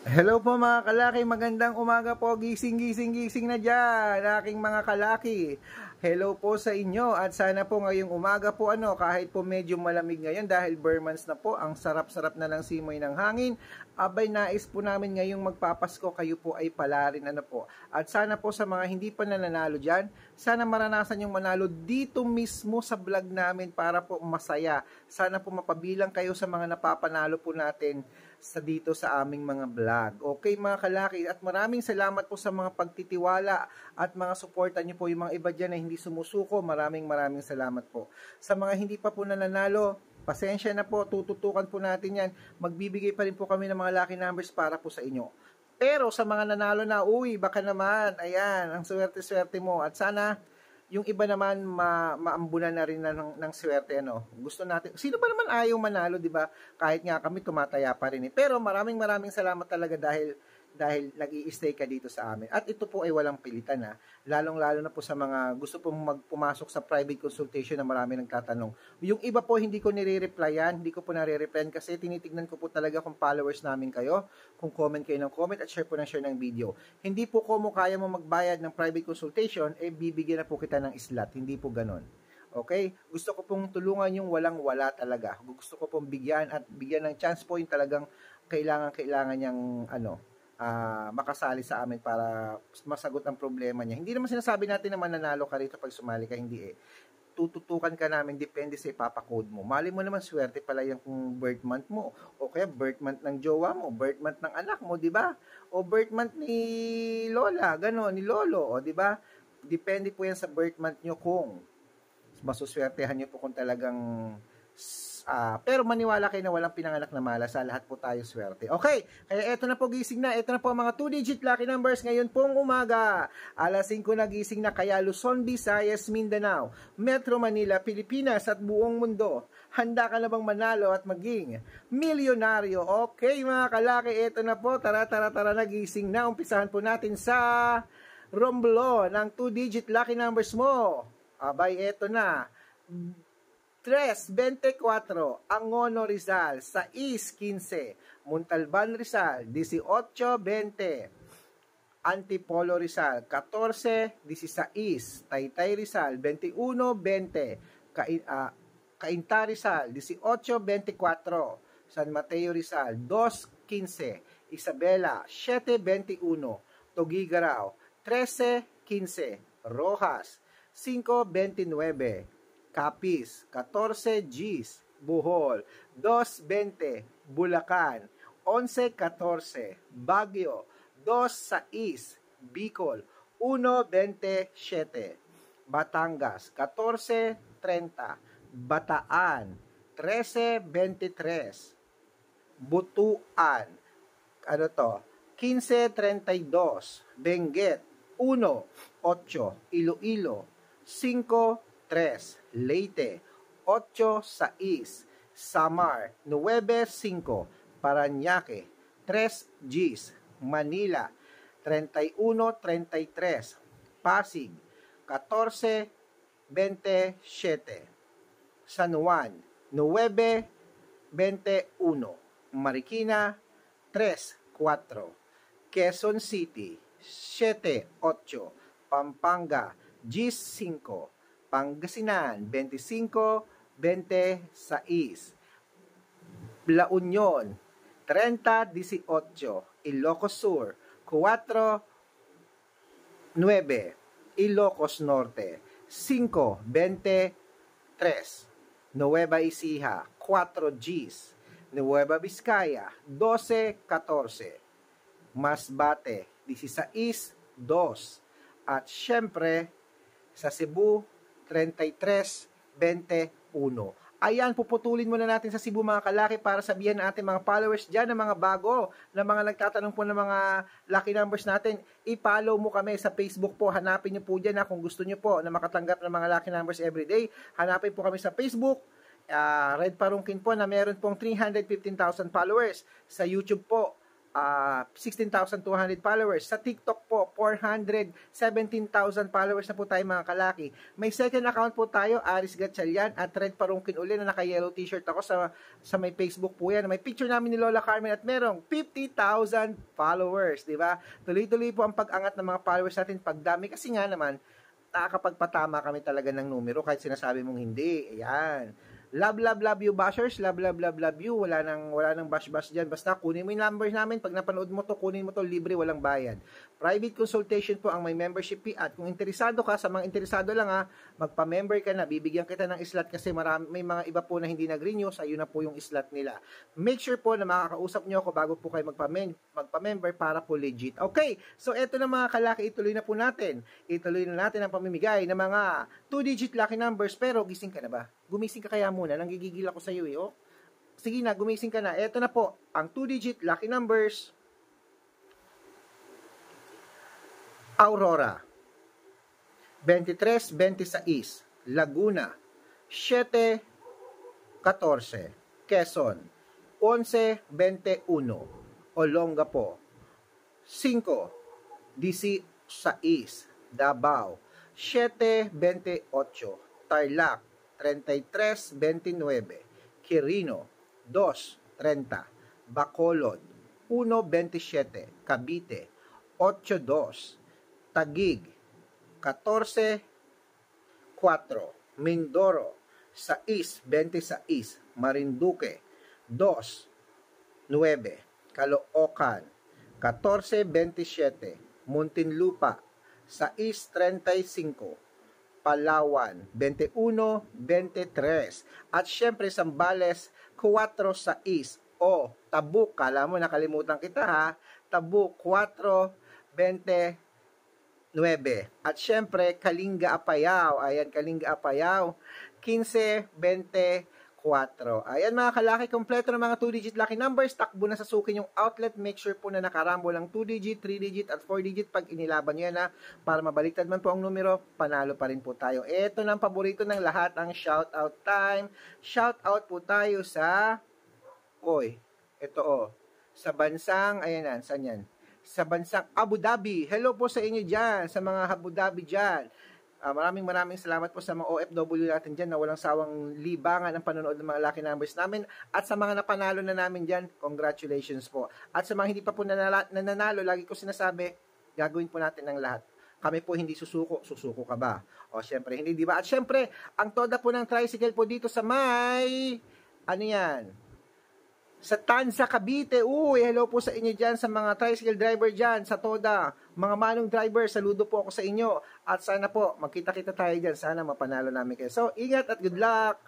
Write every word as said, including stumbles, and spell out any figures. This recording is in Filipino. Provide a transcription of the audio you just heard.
Hello po mga kalaki, magandang umaga po, gising gising gising na dyan, aking mga kalaki. Hello po sa inyo at sana po ngayong umaga po ano, kahit po medyo malamig ngayon dahil bare months na po, ang sarap-sarap na ng simoy ng hangin. Abay nais po namin ngayong magpapasko, kayo po ay pala rin ano po. At sana po sa mga hindi pa nananalo dyan, sana maranasan yung manalo dito mismo sa vlog namin para po masaya. Sana po mapabilang kayo sa mga napapanalo po natin sa dito sa aming mga vlog. Okay mga kalaki, at maraming salamat po sa mga pagtitiwala at mga suporta niyo po, yung mga iba dyan na hindi sumusuko. Maraming maraming salamat po. Sa mga hindi pa po nananalo, pasensya na po, tututukan po natin yan. Magbibigay pa rin po kami ng mga lucky numbers para po sa inyo. Pero sa mga nanalo na, uy, baka naman, ayan, ang swerte-swerte mo. At sana yung iba naman ma maambunan na rin na ng, ng swerte, ano. Gusto natin, sino ba naman ayaw manalo, di ba? Kahit nga kami tumataya pa rin eh. Pero maraming maraming salamat talaga dahil dahil nag-i-stay ka dito sa amin. At ito po ay walang pilitan ha. Lalong-lalo na po sa mga gusto pong magpumasok sa private consultation na marami nagtatanong. Yung iba po hindi ko nire-replyan, hindi ko po nare-replyan kasi tinitignan ko po talaga kung followers namin kayo, kung comment kayo ng comment at share po ng share ng video. Hindi po ko mo kaya mo magbayad ng private consultation, eh bibigyan na po kita ng slot. Hindi po ganon. Okay? Gusto ko pong tulungan yung walang-wala talaga. Gusto ko pong bigyan at bigyan ng chance po yung talagang kailangan-kailangan niyang ano, Uh, makasali sa amin para masagot ang problema niya. Hindi naman sinasabi natin na mananalo ka rito pag sumali ka, hindi eh. Tututukan ka namin, depende sa ipapakode mo. Mali mo naman, swerte pala yung birth month mo. O kaya birth month ng jowa mo, birth month ng anak mo, di ba? O birth month ni Lola, gano'n, ni Lolo, o di ba? Depende po yan sa birth month nyo kung masuswertehan nyo po kung talagang Uh, pero maniwala kayo na walang pinanganak na mala, sa lahat po tayo swerte. Okay, kaya eto na po, gising na. Eto na po ang mga two digit lucky numbers ngayon pong umaga. alas singko na gising na, kaya Luzon, Visayas, Mindanao, Metro Manila, Pilipinas at buong mundo. Handa ka na bang manalo at maging milyonaryo? Okay mga kalaki, eto na po. Tara, tara, tara na, gising na. Umpisahan po natin sa Romblon ng two digit lucky numbers mo. Abay, eto na. tres, twenty-four, Angono Rizal, six, fifteen, Montalban Rizal, eighteen, twenty, Antipolo Rizal, fourteen, sixteen, Taytay Rizal, twenty-one, twenty, uh, Cainta Rizal, eighteen, twenty-four, San Mateo Rizal, two, fifteen, Isabela, seven, twenty-one, Tuguegarao, thirteen, fifteen, Rojas, five, twenty-nine, Capiz, fourteen, Gis, Bohol, two, twenty, Bulacan, eleven, fourteen, Baguio, two, six, Bicol, one, twenty-seven, Batangas, fourteen, thirty, Bataan, thirteen, twenty-three, Butuan, ano to, fifteen, thirty-two, Benguet, one, eight, Iloilo, five, tres, Leyte, ocho, sais, Samar, nueve, cinco, Parañaque, tres, Gis, Manila, thirty-one, thirty-three, Pasig, fourteen, twenty-seven, San Juan, nueve, twenty-one, Marikina, tres, cuatro, Quezon City, siete, ocho, Pampanga, Gis, cinco, Pangasinan, twenty-five, twenty-six, La Union, thirty, eighteen, Ilocos Sur, four, nine, Ilocos Norte, five, twenty-three, Nueva Ecija, four, Gis, Nueva Vizcaya, twelve, fourteen, Masbate, sixteen, two, at syempre sa Cebu, thirty-three, twenty-one. Ayan, puputulin muna natin sa Cebu mga kalaki para sabihan ng ating mga followers dyan, ng mga bago, ng mga nagtatanong po ng mga lucky numbers natin. I-follow mo kami sa Facebook po. Hanapin nyo po dyan na kung gusto nyo po na makatanggap ng mga lucky numbers everyday. Hanapin po kami sa Facebook. Uh, Red Parungkin po na meron pong three hundred fifteen thousand followers. Sa YouTube po, uh, sixteen thousand two hundred followers. Sa TikTok po, four hundred seventeen thousand followers na po tayo mga kalaki. May second account po tayo, Aris Gatchalian, at Red Parungkin uli na naka-yellow t-shirt ako sa, sa may Facebook po yan. May picture namin ni Lola Carmen at merong fifty thousand followers, di ba? Tuloy-tuloy po ang pag-angat ng mga followers natin pagdami kasi nga naman, nakakapagpatama kami talaga ng numero kahit sinasabi mong hindi. Ayan. Love, love, love you, bashers. Love, love, love, love you. Wala nang, wala nang bash-bash dyan. Basta kunin mo yung numbers namin. Pag napanood mo to, kunin mo to libre, walang bayad. Private consultation po ang may membership fee. At kung interesado ka, sa mga interesado lang ha, magpa-member ka na. Bibigyan kita ng slot kasi marami, may mga iba po na hindi nag-renew. So, yun na po yung slot nila. Make sure po na makakausap nyo ako bago po kayo magpa-mem- magpa-member para po legit. Okay, so eto na mga kalaki, ituloy na po natin. Ituloy na natin ang pamimigay ng mga two-digit lucky numbers. Pero gising ka na ba? Gumising ka kaya muna, nanggigigil ako sa iyo eh, oh. Sige na, gumising ka na. Ito na po, ang two-digit lucky numbers. Aurora, twenty-three twenty-six, Laguna, seven fourteen, Quezon, eleven twenty-one, Olongapo, five sixteen, Davao, seven twenty-eight, Tarlac, thirty-three twenty-nine, Quirino, two thirty, Bacolod, one twenty-seven, Cavite, eight two, Taguig, fourteen four, Mindoro, six twenty-six, Marinduque, two nine, Caloocan, fourteen twenty-seven, Muntinlupa, six thirty-five, Palawan, twenty-one twenty-three. At syempre, Zambales, four six. O, Tabuk, kala mo, nakalimutan kita ha. Tabuk, four twenty-nine. At syempre, Kalinga Apayao. Ayan, Kalinga Apayao, fifteen twenty-four. Ayan mga kalaki, kompleto ng mga two-digit lucky numbers. Takbo na sa sukin yung outlet. Make sure po na nakarambol ang two-digit, three-digit at four-digit. Pag inilaban nyo yan ha, para mabaliktad man po ang numero, panalo pa rin po tayo. Ito na ang paborito ng lahat, ang shoutout time. Shoutout po tayo sa, oy, ito oh, sa bansang, ayan na, saan yan? Sa bansang Abu Dhabi. Hello po sa inyo dyan, sa mga Abu Dhabi dyan. Uh, maraming maraming salamat po sa mga O F W natin dyan na walang sawang libangan ang panonood ng mga lucky numbers namin. At sa mga napanalo na namin dyan, congratulations po. At sa mga hindi pa po nanala, nananalo, lagi ko sinasabi, gagawin po natin ang lahat. Kami po hindi susuko, susuko ka ba? O syempre, hindi, di ba? At syempre, ang toda po ng tricycle po dito sa may, ano yan? Sa Tanza, Cavite. Uy, hello po sa inyo dyan, sa mga tricycle driver dyan, sa Toda. Mga manong driver, saludo po ako sa inyo. At sana po, magkita-kita tayo dyan. Sana mapanalo namin kayo. So, ingat at good luck!